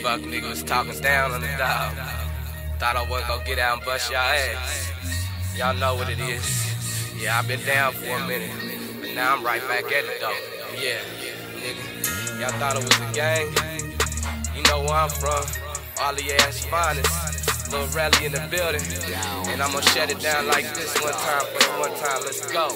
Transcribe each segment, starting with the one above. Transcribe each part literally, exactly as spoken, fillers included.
Fuck nigga was talking down on the dog. Thought I wasn't gonna get out and bust y'all ass. Y'all know what it is. Yeah, I've been down for a minute, but now I'm right back at it though. Yeah, nigga. Y'all thought it was a gang? You know where I'm from. All the ass finest. Little Relly in the building. And I'm gonna shut it down like this one time for the one time. Let's go.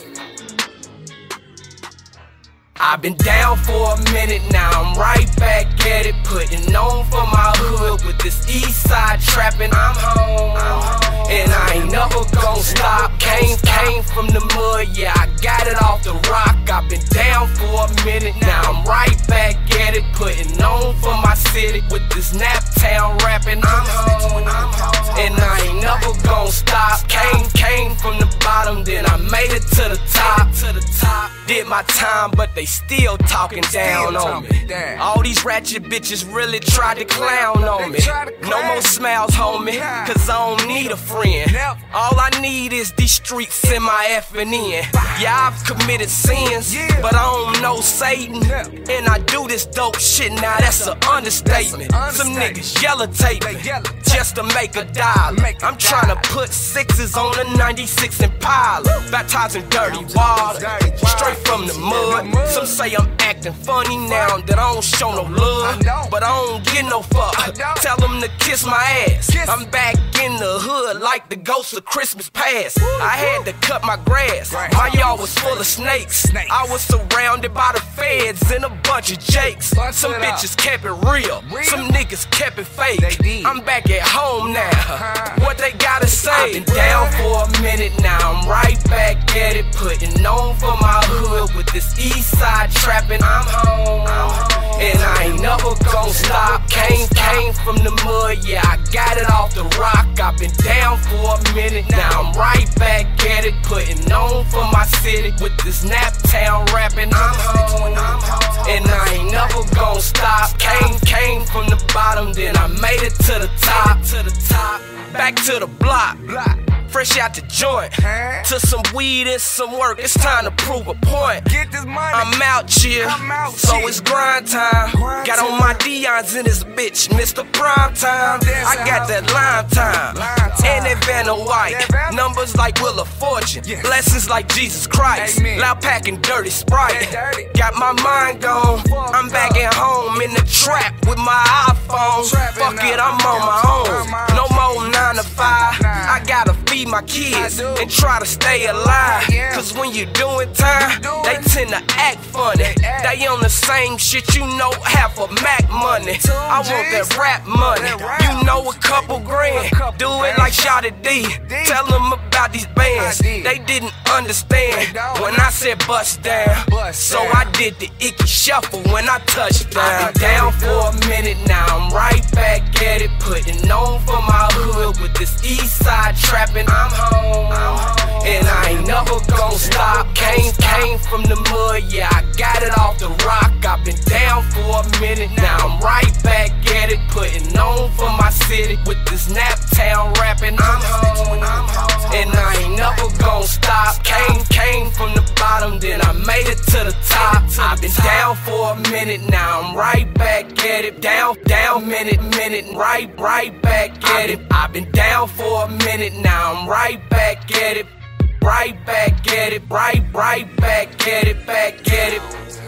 I've been down for a minute, now I'm right back at it, putting on for my hood with this east side trapping. I'm home, and I ain't never gon' stop. Came, came from the mud, yeah, I got it off the rock. I've been down for a minute, now I'm right back at it, putting on for my city with this Naptown rapping. I'm home, and I ain't never gon' stop. Came, came from the bottom, then I made it to the top. To the top. Did my time, but they still talking down on me. All these ratchet bitches really tried to clown on me. No more smiles, homie, cause I don't need a friend. All I need is these streets in my effing in. Yeah, I've committed sins, but I don't know Satan. And I do this dope shit, now that's an understatement. Some niggas yellow tape just to make a dollar. I'm trying to put sixes on a ninety-six Impala, baptizing dirty water, straight from the mud. Some say I'm acting funny now that I don't show no love, but I don't get no fuck. Tell them to kiss my ass. I'm back in the hood like the ghost of Christmas past. I had to cut my grass, my yard was full of snakes. I was surrounded by the feds and a bunch of jakes. Some bitches kept it real, some niggas kept it fake. I'm back at home now, what they gotta say? I've been down for a minute, now I'm right back at it, putting on for my hood with this east side trapping. I'm home, and I ain't never gon' stop. Came, came from the mud, yeah, I got it off the rock. I've been down for a minute, now I'm right back at it, putting on for my city with this Naptown rapping. I'm home, and I ain't never gon' stop. Came, came from the bottom, then I made it to the top. To the top, back to the block. Fresh out the joint, to some weed and some work, it's time to prove a point. Get this money. I'm out here, out so here. It's grind time. Grind Got on my Dion's in this bitch, Mister Prime Time. I got that lime time, lime time. And that Vanna White. That numbers like Wheel of Fortune, yes. Blessings like Jesus Christ. Amen. Loud packing dirty Sprite. Dirty. Got my mind gone, Fuck I'm back up. At home in the trap with my iPhone. Trapping Fuck it, I'm on my own. No more nine to five. Nah. I gotta feed my kids and try to stay alive. Cause when you doing time, they tend to act funny. They on the same shit, you know, half a Mac money. I want that rap money, you know, a couple grand. Do it like Shotty D. Tell them about these bands. They didn't understand when I said bust down, so I did the icky shuffle when I touched down. I've been down for a minute, now I'm right back at it, putting on for my hood with this east side trapping. I'm home, and I ain't never gon' stop. Came, came from the mud, yeah, I got it off the rock. I've been down for a minute, now I'm right back at it, putting on for my city with this Naptown rapping. I'm home, and I ain't never gon' stop. Came, came from the bottom, then I made it to the top. I've been down for a minute, now I'm right back at it. Down, down, minute, minute, right, right back at it. I've been down for a minute, now I'm right back at it. Right back at it, right, right back at it, back at it.